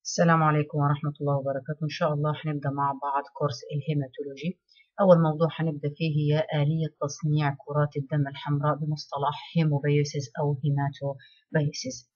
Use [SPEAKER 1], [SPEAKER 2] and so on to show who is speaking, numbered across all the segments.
[SPEAKER 1] السلام عليكم ورحمة الله وبركاته. إن شاء الله حنبدأ مع بعض كورس الهيماتولوجي. أول موضوع حنبدأ فيه هي آلية تصنيع كرات الدم الحمراء بمصطلح هيموبيوسيس أو هيماتوبيوسيس.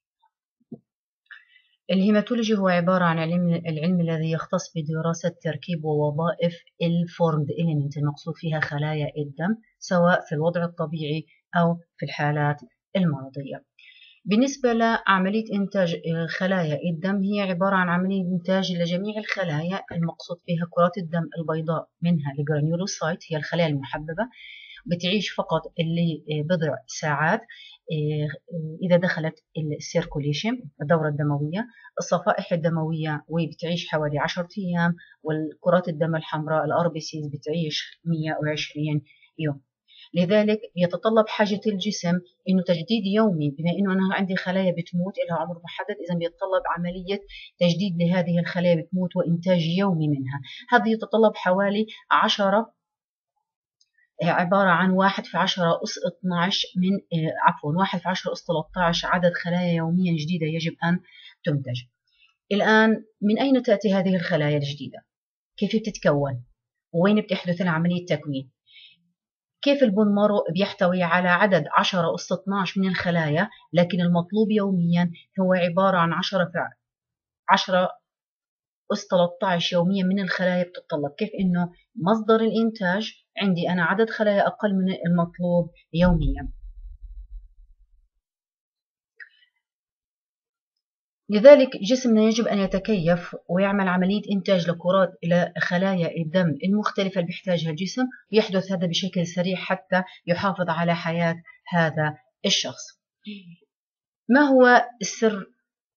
[SPEAKER 1] الهيماتولوجي هو عبارة عن العلم الذي يختص بدراسة تركيب ووظائف الفورمد إليمنت المقصود فيها خلايا الدم، سواء في الوضع الطبيعي أو في الحالات المرضية. بالنسبة لعملية إنتاج خلايا الدم، هي عبارة عن عملية إنتاج لجميع الخلايا المقصود بها كرات الدم البيضاء، منها الجرانيولوسايت هي الخلايا المحببة، بتعيش فقط لبضع ساعات إذا دخلت السيركوليشن الدورة الدموية، الصفائح الدموية وبتعيش حوالي 10 أيام، والكرات الدم الحمراء الRBCs بتعيش 120 يوم. لذلك يتطلب حاجة الجسم إنه تجديد يومي، بما إنه أنا عندي خلايا بتموت لها عمر محدد، إذا بيتطلب عملية تجديد لهذه الخلايا بتموت وإنتاج يومي منها. هذا يتطلب حوالي 10، عبارة عن 1 في 10 أس 12 من 1 في 10 أس 13 عدد خلايا يوميا جديدة يجب أن تنتج. الآن من أين تأتي هذه الخلايا الجديدة؟ كيف بتتكون؟ وين بتحدث عملية تكوين؟ كيف البون مارو بيحتوي على عدد 10 أس 12 من الخلايا، لكن المطلوب يوميا هو عبارة عن 10 أس 13 يوميا من الخلايا بتتطلب. كيف إنه مصدر الإنتاج عندي أنا عدد خلايا أقل من المطلوب يوميا. لذلك جسمنا يجب أن يتكيف ويعمل عملية إنتاج لخلايا الدم المختلفة اللي بيحتاجها الجسم، ويحدث هذا بشكل سريع حتى يحافظ على حياة هذا الشخص. ما هو السر؟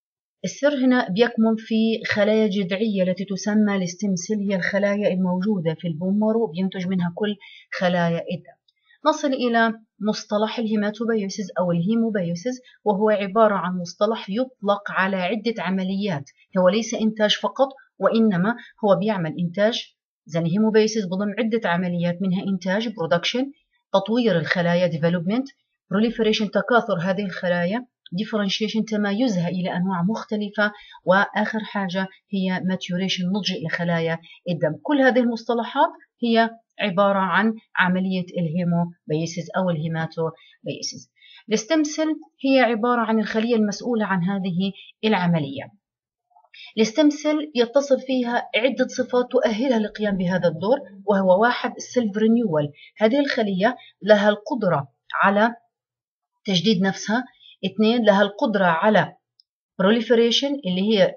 [SPEAKER 1] السر هنا بيكمن في خلايا جذعية التي تسمى الستيم سيل، هي الخلايا الموجودة في البون مارو بينتج منها كل خلايا الدم. نصل إلى مصطلح الهيماتوبيوسيس أو الهيموبيوسيس، وهو عبارة عن مصطلح يطلق على عدة عمليات، هو ليس إنتاج فقط، وإنما هو بيعمل إنتاج. إذن الهيموبيوسيس بضم عدة عمليات، منها إنتاج برودكشن، تطوير الخلايا ديفلوبمنت، proliferation تكاثر هذه الخلايا، differentiation تمايزها إلى أنواع مختلفة، وآخر حاجة هي maturation نضج لخلايا الدم. كل هذه المصطلحات هي عبارة عن عملية الهيموبيوسيس أو الهيماتوبيوسيس. الستيم سيل هي عبارة عن الخلية المسؤولة عن هذه العملية. الستيم سيل يتصف فيها عدة صفات تؤهلها للقيام بهذا الدور، وهو 1 السيلف رينيوال، هذه الخلية لها القدرة على تجديد نفسها. 2 لها القدرة على proliferation اللي هي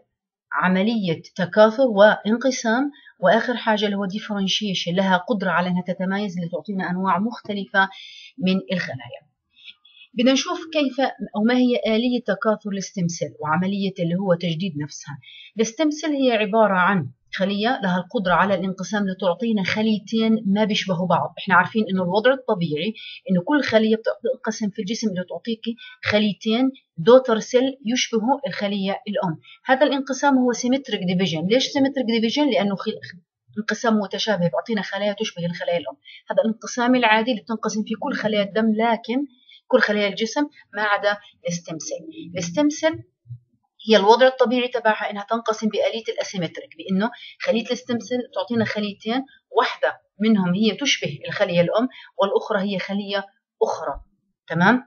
[SPEAKER 1] عملية تكاثر وانقسام، وآخر حاجة اللي هو differentiation لها قدرة على أنها تتمايز لتعطينا أنواع مختلفة من الخلايا. بدنا نشوف كيف أو ما هي آلية تكاثر الستيم سيل وعملية اللي هو تجديد نفسها. الستيم سيل هي عبارة عن خلية لها القدرة على الانقسام لتعطينا خليتين ما بيشبهوا بعض. احنا عارفين انه الوضع الطبيعي انه كل خلية بتنقسم في الجسم لتعطيك خليتين دوتر سيل يشبهوا الخلية الأم. هذا الانقسام هو سيمتريك ديفيجن. ليش سيمتريك ديفيجن؟ لأنه انقسام متشابه بيعطينا خلايا تشبه الخلايا الأم. هذا الانقسام العادي اللي بتنقسم في كل خلايا الدم، لكن كل خلايا الجسم ما عدا الستيم سيل. الستيم سيل هي الوضع الطبيعي تبعها انها تنقسم بآلية الاسيمتريك، بانه خلية الستيم سيل تعطينا خليتين، واحدة منهم هي تشبه الخلية الأم والأخرى هي خلية أخرى. تمام؟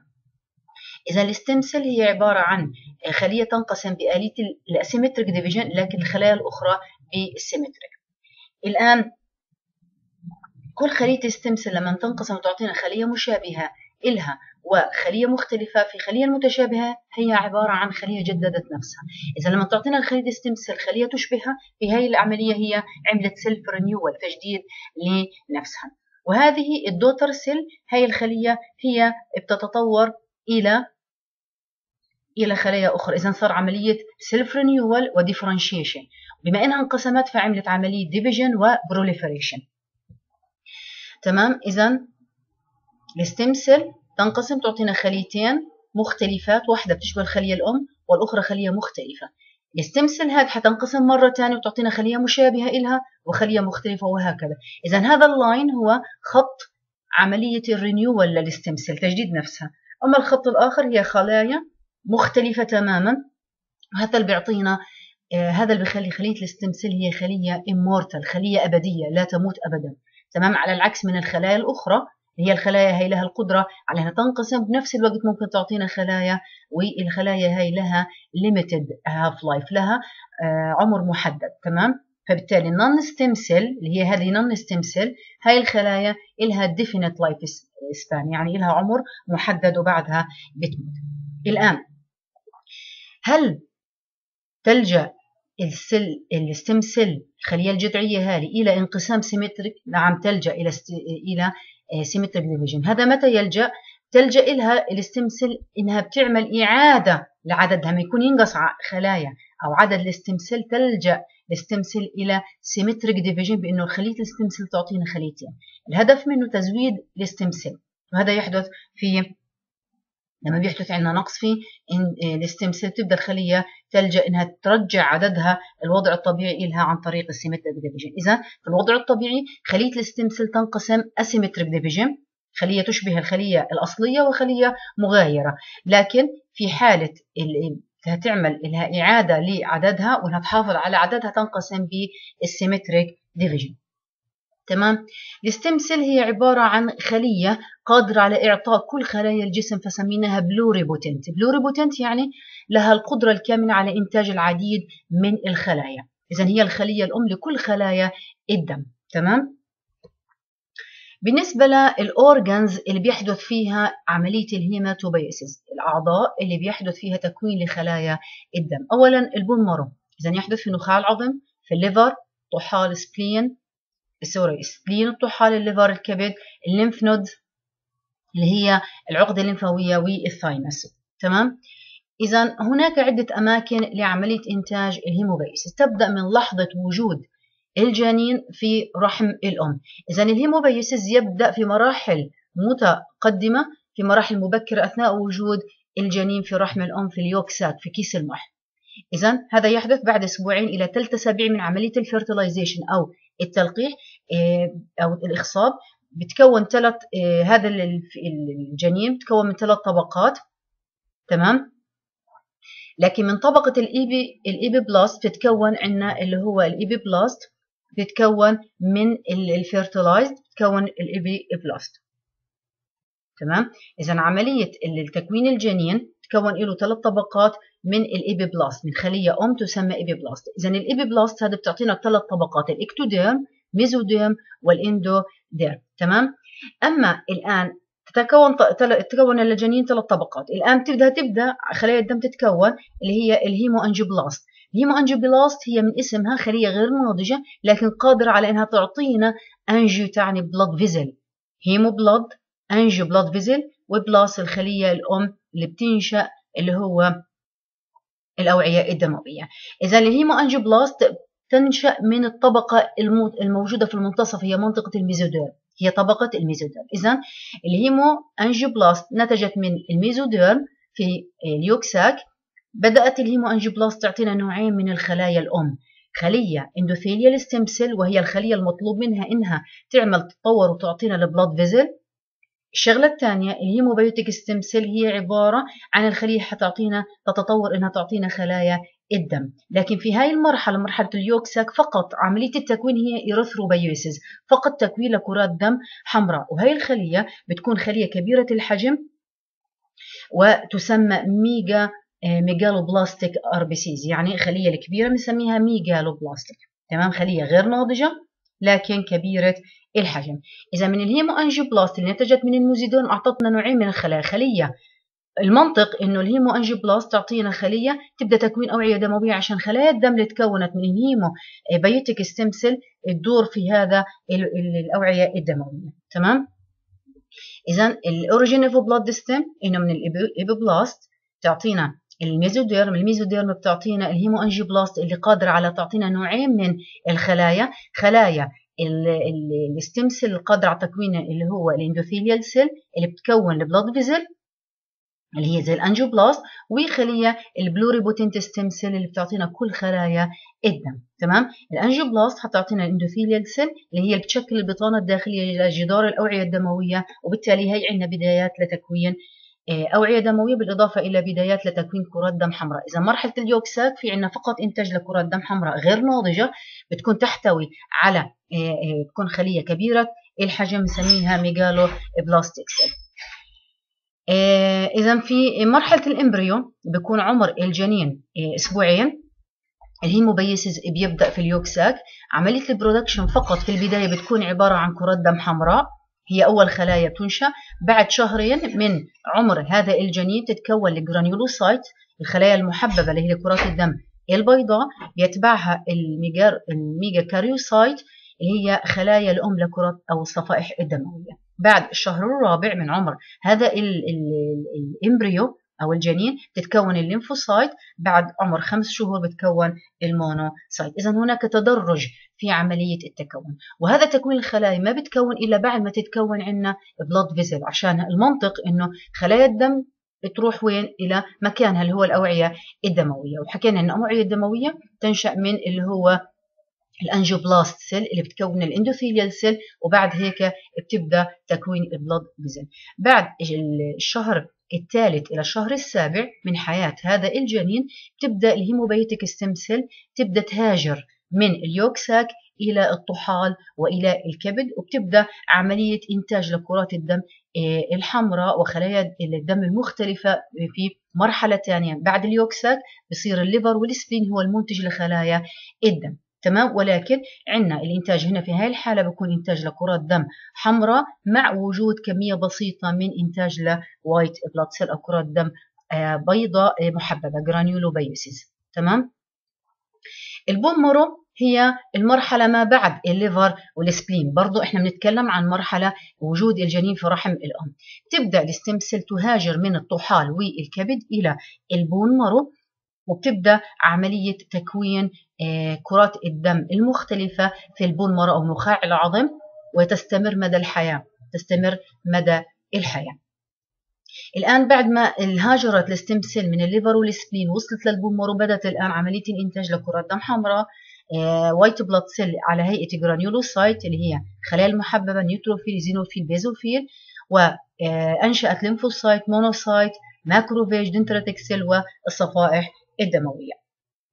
[SPEAKER 1] إذا الستيم سيل هي عبارة عن خلية تنقسم بآلية الاسيمتريك ديفيجن، لكن الخلايا الأخرى بالسيمتريك. الآن كل خلية الستيم سيل لما تنقسم وتعطينا خلية مشابهة إلها وخلية مختلفة، في خلية المتشابهة هي عبارة عن خلية جددت نفسها. إذا لما تعطينا الخلية ستيم سيل خلية تشبهها، في هذه العملية هي عملت سيلف رينيوال تجديد لنفسها. وهذه الدوتر سيل هي الخلية هي بتتطور إلى خلايا أخرى. إذا صار عملية سيلف رينيوال وديفرنشيشن، بما إنها انقسمت فعملت عملية ديفيجن وبروليفريشن. تمام؟ إذا الستيم سيل تنقسم تعطينا خليتين مختلفات، واحدة بتشبه الخلية الأم والأخرى خلية مختلفة. الستيم سيل هذه حتنقسم مرة ثانية وتعطينا خلية مشابهة إلها وخلية مختلفة، وهكذا. إذا هذا اللاين هو خط عملية الرينيوال للستيم سيل تجديد نفسها. أما الخط الآخر هي خلايا مختلفة تماما، وهذا اللي بيعطينا هذا اللي بيخلي خلية الستيم سيل هي خلية immortal، خلية أبدية لا تموت أبدا. تمام، على العكس من الخلايا الأخرى، هي الخلايا هي لها القدرة على أنها تنقسم، بنفس الوقت ممكن تعطينا خلايا، والخلايا هي لها limited half life، لها عمر محدد. تمام، فبالتالي النون ستيم سيل اللي هي هذه نون ستيم سيل، هاي الخلايا لها definite life span، يعني لها عمر محدد وبعدها بتموت. الآن هل تلجأ الستيم سيل الخلية الجذعية هذه إلى انقسام سيمتريك؟ نعم، تلجأ إلى سيمتريك ديفيجن. هذا متى يلجأ؟ تلجأ إلها الستيم سيل إنها بتعمل إعادة لعددها، ما يكون ينقص خلايا أو عدد الستيم سيل، تلجأ الستيم سيل إلى سيمتريك ديفيجن، بأنه خلية الستيم سيل تعطينا خليتين. الهدف منه تزويد الستيم سيل، وهذا يحدث لما بيحدث عندنا نقص في الستيم سيل، تبدا الخليه تلجا انها ترجع عددها الوضع الطبيعي لها عن طريق السيمتريك ديفيجن. اذا في الوضع الطبيعي خليه الستيم سيل تنقسم اسيمتريك ديفيجن، خليه تشبه الخليه الاصليه وخليه مغايره، لكن في حاله تعمل لها اعاده لعددها وانها تحافظ على عددها تنقسم بالسيمتريك ديفيجن. تمام، الستيم سيل هي عبارة عن خلية قادرة على إعطاء كل خلايا الجسم، فسميناها بلوريبوتنت. بلوريبوتنت يعني لها القدرة الكاملة على إنتاج العديد من الخلايا. إذن هي الخلية الأم لكل خلايا الدم. تمام، بالنسبة للأورجنز اللي بيحدث فيها عملية الهيماتوبيسيس، الأعضاء اللي بيحدث فيها تكوين لخلايا الدم، أولا البون مارو، إذن يحدث في نخاع العظم، في الليفر، طحال سبلين، سبلين الطحال، الليفر الكبد، الليمف نودز اللي هي العقدة الليمفاوية، والثايمس. تمام، إذا هناك عدة أماكن لعملية إنتاج الهيموبيسيس، تبدأ من لحظة وجود الجنين في رحم الأم. إذا الهيموبيسيس يبدأ في مراحل متقدمة، في مراحل مبكرة أثناء وجود الجنين في رحم الأم، في اليوكسات، في كيس المح. إذا هذا يحدث بعد أسبوعين إلى 3 أسابيع من عملية الفيرتلايزيشن أو التلقيح أو الإخصاب. بتكون هذا الجنين بتكون من 3 طبقات. تمام، لكن من طبقة الإيبي بلاست بتتكون عندنا اللي هو الإيبي بلاست، بتتكون من الفيرتلايزد، بتتكون الإيبي بلاست. تمام، إذا عملية التكوين الجنين تكون له 3 طبقات من الإيبي بلاست، من خلية أم تسمى إيبي بلاست. إذا الإيبي بلاست هذا بتعطينا 3 طبقات، الإكتوديرم، ميزوديرم، والإندوديرم. تمام، أما الآن تكون الجنين 3 طبقات. الآن تبدأ خلايا الدم تتكون اللي هي الهيمو أنجيوبلاست. الهيمو أنجيوبلاست هي من اسمها خلية غير ناضجة، لكن قادرة على أنها تعطينا أنجيو تعني بلاد فيزل، هيمو بلاد، أنجيو بلاد فيزل، وبلاس الخلية الأم اللي بتنشأ اللي هو الأوعية الدموية. إذا الهيمو أنجيوبلاست تنشأ من الطبقة الموجودة في المنتصف، هي منطقة الميزوديرم، هي طبقة الميزوديرم. إذا الهيمو أنجيوبلاست نتجت من الميزوديرم في اليوكساك. بدأت الهيمو أنجيوبلاست تعطينا نوعين من الخلايا الأم، خلية اندوثيليال ستيم سيل، وهي الخلية المطلوب منها إنها تعمل تتطور وتعطينا البلاد فيزل. الشغلة الثانية الهيموبيوتيك ستيم سيل، هي عبارة عن الخلية حتعطينا تتطور إنها تعطينا خلايا الدم. لكن في هاي المرحلة، مرحلة اليوكساك، فقط عملية التكوين هي إيريثروبيوسيس، فقط تكوين لكرات دم حمراء. وهي الخلية بتكون خلية كبيرة الحجم وتسمى ميجالوبلاستيك اربيسيز، يعني خلية الكبيرة بنسميها ميجالوبلاستيك. تمام، خلية غير ناضجة لكن كبيرة الحجم. إذا من الهيمو أنجيوبلاست اللي نتجت من الميزوديرم أعطتنا نوعين من الخلايا. خلية المنطق إنه الهيمو أنجيوبلاست تعطينا خلية تبدأ تكوين أوعية دموية، عشان خلايا الدم اللي تكونت من الهيمو بيوتيك ستيم سيل تدور في هذا الأوعية الدموية. تمام، إذا الأوريجين أوف بلاد ستيم إنه من الإيبوبلاست تعطينا الميزوديرم. الميزوديرم بتعطينا الهيمو أنجيوبلاست اللي قادرة على تعطينا نوعين من الخلايا، خلايا الستيم سيل القادرة على تكوين اللي هو الاندوثيليال سيل اللي بتكون البلاد فيزل اللي هي زي الانجيوبلاست، وخليه البلوريبوتنت ستيم سيل اللي بتعطينا كل خلايا الدم. تمام، الانجيوبلاست حتعطينا الاندوثيليال سيل اللي هي اللي بتشكل البطانه الداخليه لجدار الاوعيه الدمويه، وبالتالي هي عندنا بدايات لتكوين أوعية دموية بالإضافة إلى بدايات لتكوين كرات دم حمراء. إذا مرحلة اليوكساك في عندنا فقط إنتاج لكرات دم حمراء غير ناضجة، بتكون تحتوي على بتكون خلية كبيرة الحجم نسميها ميجالو بلاستيك سيل. إذا في مرحلة الإمبريو بيكون عمر الجنين أسبوعين. الهيموبيسيس بيبدأ في اليوكساك. عملية البرودكشن فقط في البداية بتكون عبارة عن كرات دم حمراء، هي أول خلايا بتنشأ. بعد شهرين من عمر هذا الجنين تتكون الجرانيولوسايت، الخلايا المحببة اللي هي كرات الدم البيضاء، يتبعها الميجا كاريوسايت اللي هي خلايا الأم لكرات أو الصفائح الدموية. بعد الشهر الرابع من عمر هذا الإمبريو أو الجنين تتكون الليمفوسايت. بعد عمر 5 شهور بتكون المونوسايت. إذا هناك تدرج في عملية التكون، وهذا تكوين الخلايا ما بتكون إلا بعد ما تتكون عندنا بلاد فيزل، عشان المنطق إنه خلايا الدم بتروح وين؟ إلى مكانها اللي هو الأوعية الدموية. وحكينا إن الأوعية الدموية تنشأ من اللي هو الانجيوبلاست سيل اللي بتكون الاندوثيليال سيل، وبعد هيك بتبدا تكوين البلاد فيزل. بعد الشهر الثالث الى الشهر السابع من حياه هذا الجنين تبدا الهيموبيتيك ستيم سيل تبدا تهاجر من اليوكساك الى الطحال والى الكبد، وبتبدا عمليه انتاج لكرات الدم الحمراء وخلايا الدم المختلفه في مرحله ثانيه. بعد اليوكساك بصير الليفر والسبلين هو المنتج لخلايا الدم. تمام. ولكن عندنا الإنتاج هنا في هاي الحالة بيكون إنتاج لكرات دم حمراء مع وجود كمية بسيطة من إنتاج لوايت بلاد سيل أو كرات دم بيضاء محببة جرانيولوبيسيس. تمام. البون مارو هي المرحلة ما بعد الليفر والسبلين. برضو احنا بنتكلم عن مرحلة وجود الجنين في رحم الأم. تبدأ الستيم سيل تهاجر من الطحال والكبد إلى البون مارو، وبتبدأ عملية تكوين كرات الدم المختلفة في البون مارو أو نخاع العظم، وتستمر مدى الحياة، تستمر مدى الحياة. الآن بعد ما هاجرت الستيم سيل من الليفر والسبلين وصلت للبون مارو، بدأت الآن عملية الإنتاج لكرات دم حمراء وايت بلاد سيل على هيئة جرانيولوسايت اللي هي خلايا المحببة نيوتروفيل زينوفيل بيزوفيل، وأنشأت ليمفوسايت مونوسايت ماكروفيج دنتراتيك سيل والصفائح الدموية.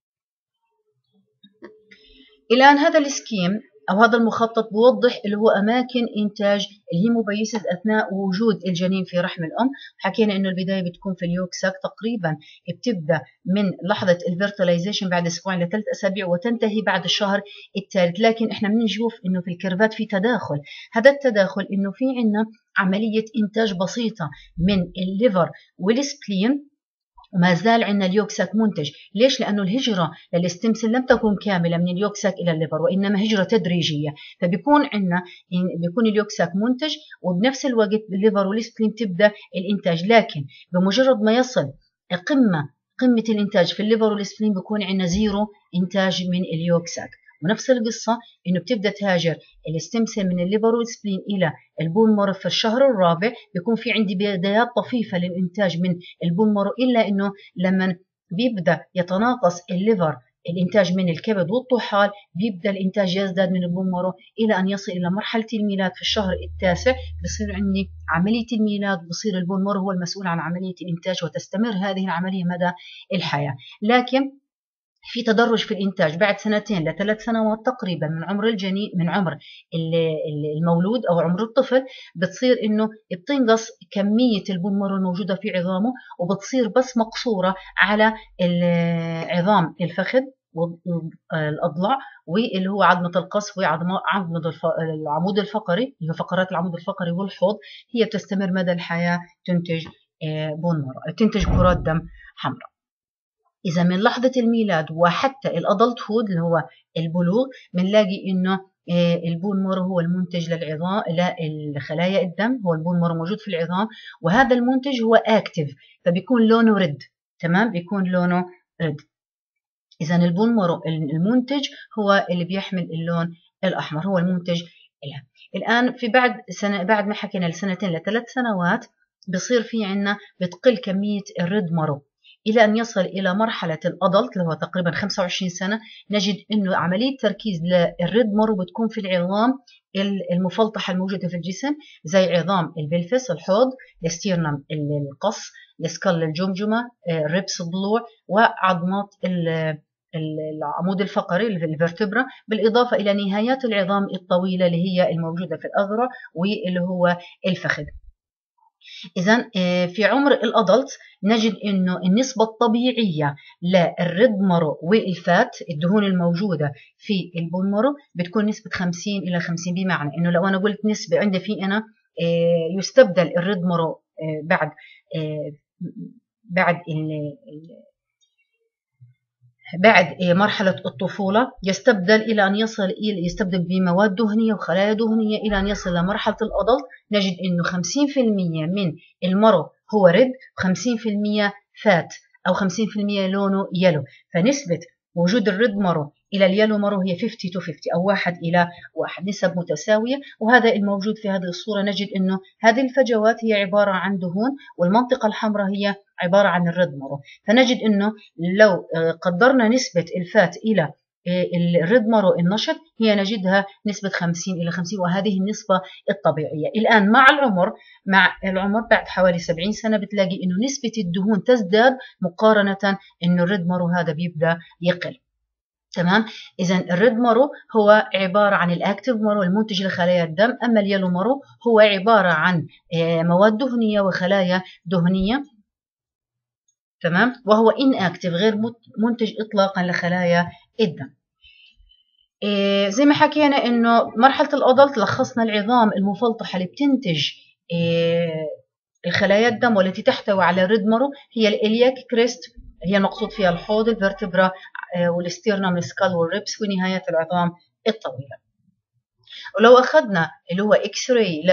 [SPEAKER 1] الآن هذا السكيم أو هذا المخطط بوضح اللي هو أماكن إنتاج الهيموبيسيس أثناء وجود الجنين في رحم الأم. حكينا إنه البداية بتكون في اليوكساك تقريبا بتبدأ من لحظة الفيرتلايزيشن بعد أسبوعين ل3 أسابيع وتنتهي بعد الشهر الثالث. لكن إحنا بنشوف إنه في الكيرفات في تداخل. هذا التداخل إنه في عنا عملية إنتاج بسيطة من الليفر والسبلين، وما زال عندنا اليوكساك منتج. ليش؟ لأنه الهجرة للستيم سيل لم تكن كاملة من اليوكساك إلى الليفر، وإنما هجرة تدريجية. فبيكون عندنا بيكون اليوكساك منتج، وبنفس الوقت الليفر والسبلين تبدأ الإنتاج. لكن بمجرد ما يصل قمة الإنتاج في الليفر والسبلين بيكون عندنا زيرو إنتاج من اليوكساك. ونفس القصة إنه بتبدأ تهاجر الستيم سيل من الليفر والسبلين إلى البون مارو في الشهر الرابع. بيكون في عندي بدايات طفيفة للإنتاج من البون مارو، إلا إنه لما بيبدأ يتناقص الليفر الإنتاج من الكبد والطحال بيبدأ الإنتاج يزداد من البون مارو إلى أن يصل إلى مرحلة الميلاد في الشهر التاسع. بصير عندي عملية الميلاد، بصير البون مارو هو المسؤول عن عملية الإنتاج، وتستمر هذه العملية مدى الحياة. لكن في تدرج في الإنتاج. بعد 2 ل3 سنوات تقريبا من عمر الجنين، من عمر المولود أو عمر الطفل، بتصير إنه بتنقص كمية البون مارو الموجودة في عظامه، وبتصير بس مقصورة على عظام الفخذ والأضلاع واللي هو عظمة القصف العمود الفقري، اللي هو فقرات العمود الفقري والحوض. هي بتستمر مدى الحياة تنتج بون مارو، تنتج كرات دم حمراء. إذا من لحظة الميلاد وحتى الأدلت هود اللي هو البلوغ بنلاقي إنه البون مارو هو المنتج للعظام، لخلايا الدم. هو البون مارو موجود في العظام، وهذا المنتج هو أكتف، فبيكون لونه رد. تمام، بيكون لونه رد. إذا البون مارو المنتج هو اللي بيحمل اللون الأحمر، هو المنتج لها. الآن في بعد ما حكينا ل2 ل3 سنوات بصير في عنا بتقل كمية الريد مارو. إلى أن يصل إلى مرحلة الأدلت اللي هو تقريبا 25 سنة، نجد أنه عملية تركيز للريد مارو بتكون في العظام المفلطحة الموجودة في الجسم، زي عظام البلفس الحوض، الاستيرنم القص، السكال الجمجمة، الريبس الضلوع، وعظمات العمود الفقري الفرتبرا، بالإضافة إلى نهايات العظام الطويلة اللي هي الموجودة في الأذرع واللي هو الفخذ. إذا في عمر الأدلت نجد إنه النسبة الطبيعية للريد مارو والفات الدهون الموجودة في البون مارو بتكون نسبة 50 إلى 50، بمعنى إنه لو أنا قلت نسبة عندي في أنا يستبدل الريد مارو بعد مرحلة الطفولة، يستبدل يستبدل بمواد دهنية وخلايا دهنية إلى أن يصل لمرحلة الأدلت. نجد إنه 50% من المرو هو ريد، و50% فات، أو 50% لونه يلو. فنسبة وجود الريد مارو إلى اليلو مارو هي 50 to 50 أو 1:1، نسب متساوية. وهذا الموجود في هذه الصورة، نجد أنه هذه الفجوات هي عبارة عن دهون، والمنطقة الحمراء هي عبارة عن الريد مارو. فنجد أنه لو قدرنا نسبة الفات إلى الريد مارو النشط، هي نجدها نسبة 50 إلى 50، وهذه النسبة الطبيعية. الآن مع العمر بعد حوالي 70 سنة بتلاقي أنه نسبة الدهون تزداد مقارنة أنه الريد مارو هذا بيبدأ يقل. تمام. إذا الريد مارو هو عبارة عن الأكتيف مارو المنتج لخلايا الدم، أما اليلو مارو هو عبارة عن مواد دهنية وخلايا دهنية. تمام. وهو inactive غير منتج إطلاقا لخلايا الدم. زي ما حكينا إنه مرحلة الأدلت لخصنا العظام المفلطحة اللي بتنتج الخلايا الدم والتي تحتوي على الريد مارو هي الإلياك كريست، هي المقصود فيها الحوض، الفرتبرا، والاستيرنم، السكال، والريبس، ونهاية العظام الطويلة. ولو أخذنا اللي هو إكس راي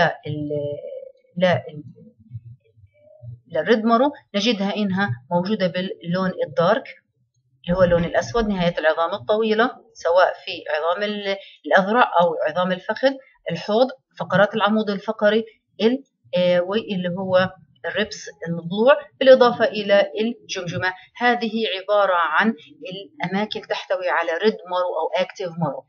[SPEAKER 1] للريد مارو، نجدها إنها موجودة باللون الدارك اللي هو اللون الأسود، نهاية العظام الطويلة، سواء في عظام الأذرع أو عظام الفخذ، الحوض، فقرات العمود الفقري، واللي هو الربس، الضلوع، بالإضافة إلى الجمجمة. هذه عبارة عن الأماكن تحتوي على ريد مارو أو أكتيف مارو.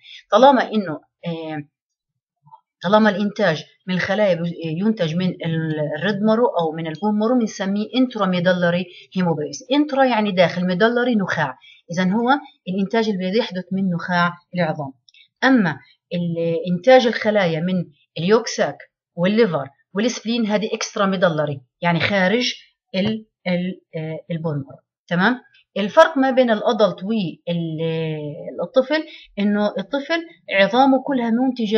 [SPEAKER 1] طالما الإنتاج من الخلايا ينتج من الريد مارو أو من البون مارو، بنسميه انتراميدلري هيموبايوسيس. انترا يعني داخل، ميدلري نخاع، إذا هو الإنتاج اللي يحدث من نخاع العظام. أما إنتاج الخلايا من اليوكساك والليفر والسبلين هذه اكسترا ميدلري، يعني خارج البون مارو. تمام. الفرق ما بين الأدلت والطفل إنه الطفل عظامه كلها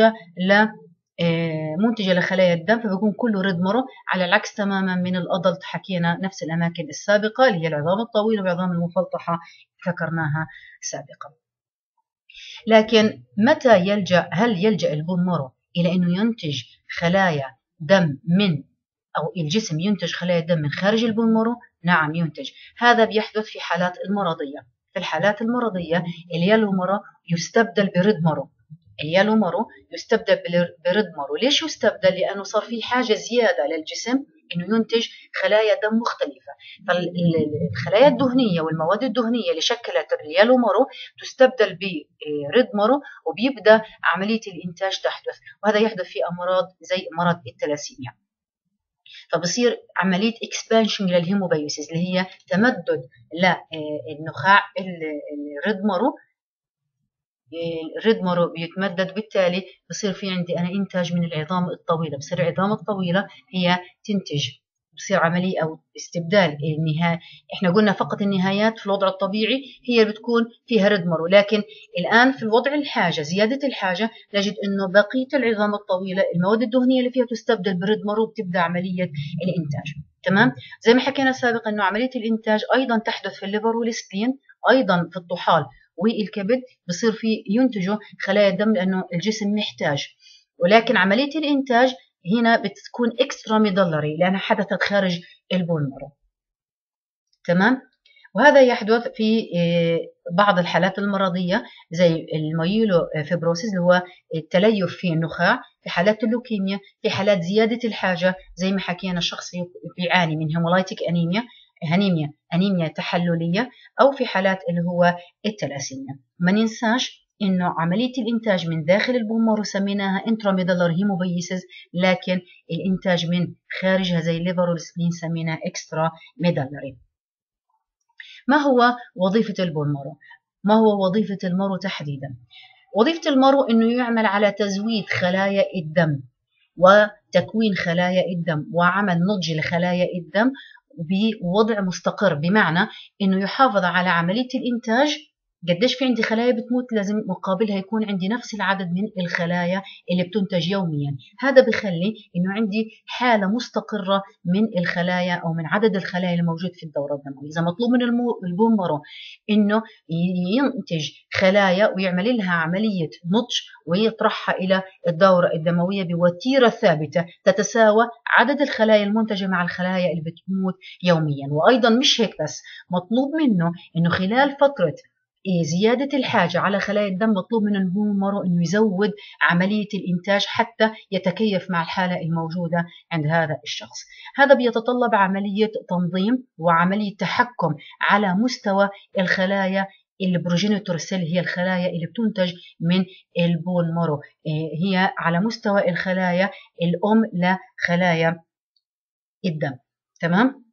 [SPEAKER 1] منتجة لخلايا الدم، فبيكون كله ريد مارو، على العكس تماما من الأدلت. حكينا نفس الأماكن السابقة اللي هي العظام الطويلة والعظام المفلطحة ذكرناها سابقا. لكن متى هل يلجأ البون مارو إلى أنه ينتج خلايا دم أو الجسم ينتج خلايا دم من خارج البون مارو؟ نعم ينتج. هذا بيحدث في حالات المرضية. في الحالات المرضية اليلو مارو يستبدل بريد مارو. اليلو مارو يستبدل بريد مارو. ليش يستبدل؟ لأنه صار في حاجة زيادة للجسم إنه ينتج خلايا دم مختلفة. فالخلايا الدهنية والمواد الدهنية اللي شكلت اليلو مارو تستبدل بريد مارو، وبيبدأ عملية الإنتاج تحدث، وهذا يحدث في أمراض زي مرض الثلاسيميا. فبصير عملية اكسبانشن للهيموبايوسيس اللي هي تمدد للنخاع الريد مارو. الريد مارو بيتمدد، بالتالي بصير في عندي أنا إنتاج من العظام الطويلة. بصير العظام الطويلة هي تنتج، بصير عملية أو استبدال النهاية. إحنا قلنا فقط النهايات في الوضع الطبيعي هي بتكون فيها ريد مارو، لكن الآن في الوضع الحاجة، زيادة الحاجة، نجد إنه بقية العظام الطويلة المواد الدهنية اللي فيها تستبدل بريد مارو، بتبدأ عملية الإنتاج. تمام. زي ما حكينا سابقا إنه عملية الإنتاج أيضا تحدث في الليفر والسبلين، أيضا في الطحال والكبد، بصير في ينتجوا خلايا الدم لأنه الجسم محتاج. ولكن عملية الإنتاج هنا بتكون اكسترا ميدلري لأنها حدثت خارج البون مارو. تمام. وهذا يحدث في بعض الحالات المرضية زي الميولو فيبروسيس اللي هو التليف في النخاع، في حالات اللوكيميا، في حالات زيادة الحاجة زي ما حكينا الشخص بيعاني من هيمولايتيك أنيميا، أنيميا تحللية، أو في حالات اللي هو التلاسيميا. ما ننساش إنه عملية الإنتاج من داخل البون مارو سميناها انتراميدالر هيموبيسيس، لكن الإنتاج من خارجها زي الليفر والسبلين سميناها اكسترا ميدالري. ما هو وظيفة البون مارو؟ ما هو وظيفة المارو تحديدا؟ وظيفة المارو إنه يعمل على تزويد خلايا الدم وتكوين خلايا الدم وعمل نضج لخلايا الدم بوضع مستقر، بمعنى إنه يحافظ على عملية الإنتاج. قديش في عندي خلايا بتموت، لازم مقابلها يكون عندي نفس العدد من الخلايا اللي بتنتج يوميا. هذا بخلي إنه عندي حالة مستقرة من الخلايا أو من عدد الخلايا الموجود في الدورة الدموية. إذا مطلوب من البون مارو إنه ينتج خلايا ويعمل لها عملية نضج ويطرحها إلى الدورة الدموية بوتيرة ثابتة تتساوى عدد الخلايا المنتجة مع الخلايا اللي بتموت يوميا. وأيضا مش هيك بس، مطلوب منه إنه خلال فترة زيادة الحاجة على خلايا الدم مطلوب من البون مارو إنه يزود عملية الإنتاج حتى يتكيف مع الحالة الموجودة عند هذا الشخص. هذا بيتطلب عملية تنظيم وعملية تحكم على مستوى الخلايا البروجينيتور سيل، هي الخلايا اللي بتنتج من البون مارو، هي على مستوى الخلايا الأم لخلايا الدم. تمام؟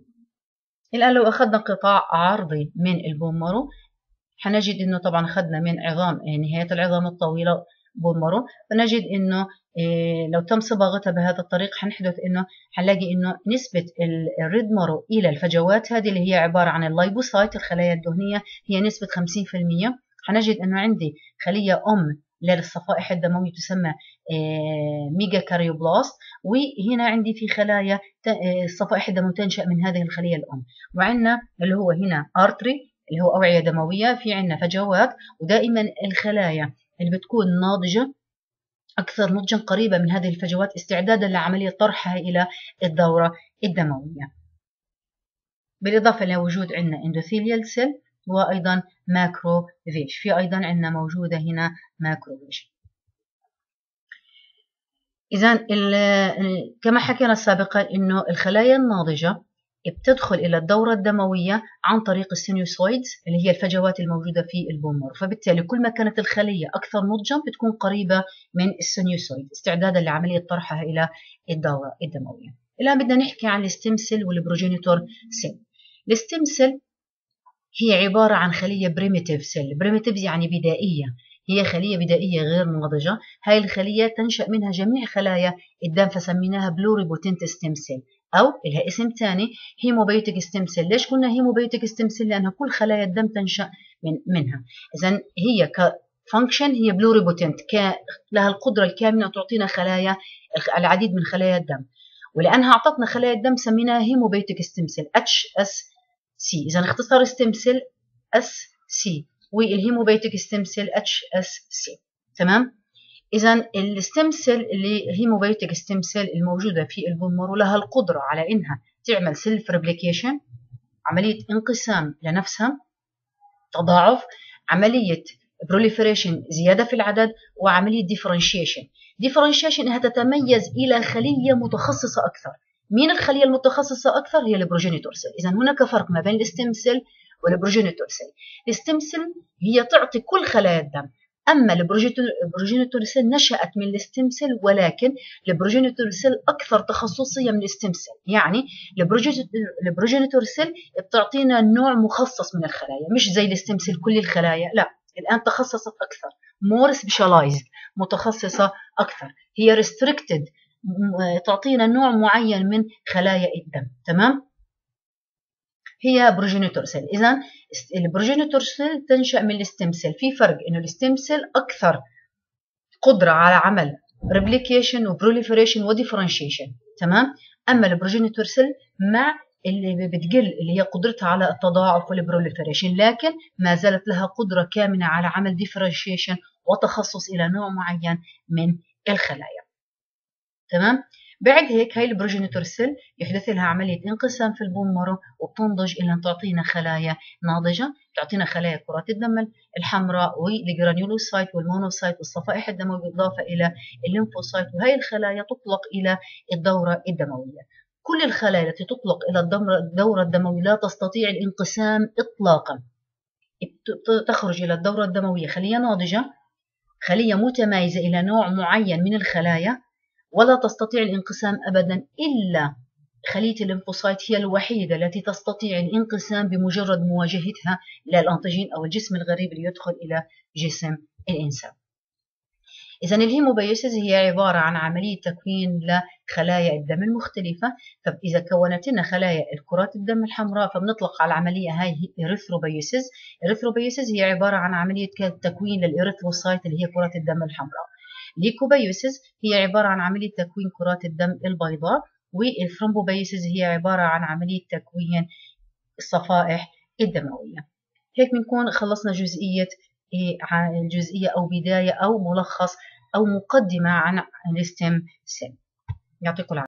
[SPEAKER 1] الآن لو أخذنا قطاع عرضي من البون مارو حنجد إنه طبعا أخذنا من عظام نهاية العظام الطويلة بون مارو، فنجد إنه لو تم صباغتها بهذا الطريق حنحدث إنه حنلاقي إنه نسبة الريد مارو إلى الفجوات هذه اللي هي عبارة عن اللايبوسايت الخلايا الدهنية هي نسبة 50%. حنجد إنه عندي خلية أم للصفائح الدموية تسمى ميجا كاريوبلاست، وهنا عندي في خلايا الصفائح الدموية تنشأ من هذه الخلية الأم. وعندنا اللي هو هنا أرتري اللي هو أوعية دموية، في عندنا فجوات، ودائما الخلايا اللي بتكون ناضجة أكثر نضجا قريبة من هذه الفجوات استعدادا لعملية طرحها إلى الدورة الدموية. بالإضافة لوجود عندنا اندوثيليال سيل وأيضا ماكروفيج، في أيضا عندنا موجودة هنا ماكروفيج. إذا كما حكينا سابقا إنه الخلايا الناضجة بتدخل إلى الدورة الدموية عن طريق السينوسويدز اللي هي الفجوات الموجودة في البون مارو، فبالتالي كل ما كانت الخلية أكثر نضجا بتكون قريبة من السينوسويد استعدادا لعملية طرحها إلى الدورة الدموية. الآن بدنا نحكي عن الستيم سيل والبروجينيتور سيل. الستيم سيل هي عبارة عن خلية بريميتيف سيل، بريميتيف يعني بدائية، هي خلية بدائية غير ناضجة. هاي الخلية تنشأ منها جميع خلايا الدم فسميناها بلوريبوتنت ستيم سيل، أو لها اسم ثاني هيموبيوتيك ستيم سيل. ليش قلنا هيموبيوتيك ستيم سيل؟ لأنها كل خلايا الدم تنشأ منها. إذا هي كفانكشن هي بلوريبوتنت، لها القدرة الكاملة تعطينا خلايا العديد من خلايا الدم، ولأنها أعطتنا خلايا الدم سميناها هيموبيوتيك ستيم سيل HSC. إذا اختصار ستيم سيل SC والهيموبيوتيك ستيم سيل HSC. تمام؟ إذا الستيم سيل اللي هيموبيوتيك ستيم سيل الموجودة في البون مارو لها القدرة على إنها تعمل سيلف ريبليكيشن، عملية انقسام لنفسها، تضاعف، عملية بروليفريشن زيادة في العدد، وعملية ديفرنشيشن. ديفرنشيشن إنها تتميز إلى خلية متخصصة أكثر. مين الخلية المتخصصة أكثر؟ هي البروجينيتور سيل. إذا هناك فرق ما بين الستيم سيل والبروجينيتور سيل. الستيم سيل هي تعطي كل خلايا الدم، أما البروجينيتور سيل نشأت من الستيم سيل، ولكن البروجينيتور سيل أكثر تخصصية من الستيم سيل. يعني البروجينيتور سيل بتعطينا نوع مخصص من الخلايا، مش زي الستيم سيل كل الخلايا، لا، الآن تخصصت أكثر، more specialized، متخصصة أكثر. هي restricted، تعطينا نوع معين من خلايا الدم. تمام؟ هي بروجينيتور سيل. إذا البروجينيتور سيل تنشأ من الستيم سيل. في فرق إنه الستيم سيل أكثر قدرة على عمل ريبليكيشن وبروليفريشن وديفرنشيشن، تمام؟ أما البروجينيتور سيل مع اللي بتقل اللي هي قدرتها على التضاعف والبروليفريشن، لكن ما زالت لها قدرة كاملة على عمل ديفرنشيشن وتخصص إلى نوع معين من الخلايا. تمام؟ بعد هيك هاي البروجينيتور سيل يحدث لها عملية انقسام في البون مارو وبتنضج إلى أن تعطينا خلايا ناضجة، تعطينا خلايا كرات الدم الحمراء والجرانيولوسايت والمونوسايت والصفائح الدموية بالإضافة إلى الليمفوسايت، وهي الخلايا تطلق إلى الدورة الدموية. كل الخلايا التي تطلق إلى الدورة الدموية لا تستطيع الانقسام إطلاقا. تخرج إلى الدورة الدموية خلية ناضجة، خلية متمايزة إلى نوع معين من الخلايا، ولا تستطيع الانقسام أبدا إلا خلية الليمفوسايت هي الوحيدة التي تستطيع الانقسام بمجرد مواجهتها للأنتيجين أو الجسم الغريب اللي يدخل إلى جسم الإنسان. إذا الهيموبيوسيس هي عبارة عن عملية تكوين لخلايا الدم المختلفة. فإذا كونت لنا خلايا الكرات الدم الحمراء فبنطلق على العملية هاي إريثروبيوسيس. إريثروبيوسيس هي عبارة عن عملية تكوين للإريثروسايت اللي هي كرات الدم الحمراء. ليكوبيوسيس هي عبارة عن عملية تكوين كرات الدم البيضاء. والثرومبوبيوسيس هي عبارة عن عملية تكوين الصفائح الدموية. هيك بنكون خلصنا جزئية أو بداية أو ملخص أو مقدمة عن الستيم سيل. يعطيكم العافية.